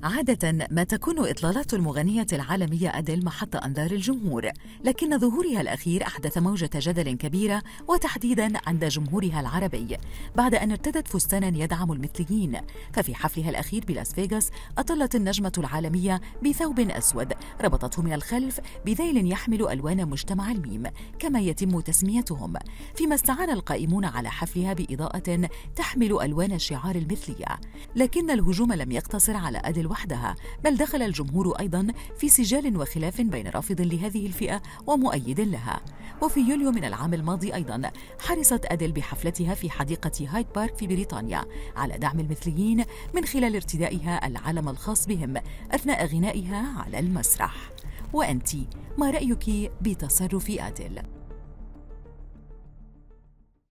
عادة ما تكون إطلالات المغنية العالمية أديل محط أنظار الجمهور، لكن ظهورها الأخير أحدث موجة جدل كبيرة وتحديداً عند جمهورها العربي بعد أن ارتدت فستاناً يدعم المثليين. ففي حفلها الأخير بلاس فيغاس أطلت النجمة العالمية بثوب أسود ربطته من الخلف بذيل يحمل ألوان مجتمع الميم كما يتم تسميتهم، فيما استعان القائمون على حفلها بإضاءة تحمل ألوان شعار المثلية. لكن الهجوم لم يقتصر على أديل وحدها، بل دخل الجمهور أيضاً في سجال وخلاف بين رافض لهذه الفئة ومؤيد لها. وفي يوليو من العام الماضي أيضاً حرصت أديل بحفلتها في حديقة هايد بارك في بريطانيا على دعم المثليين من خلال ارتدائها العلم الخاص بهم أثناء غنائها على المسرح. وأنتِ ما رأيك بتصرف أديل؟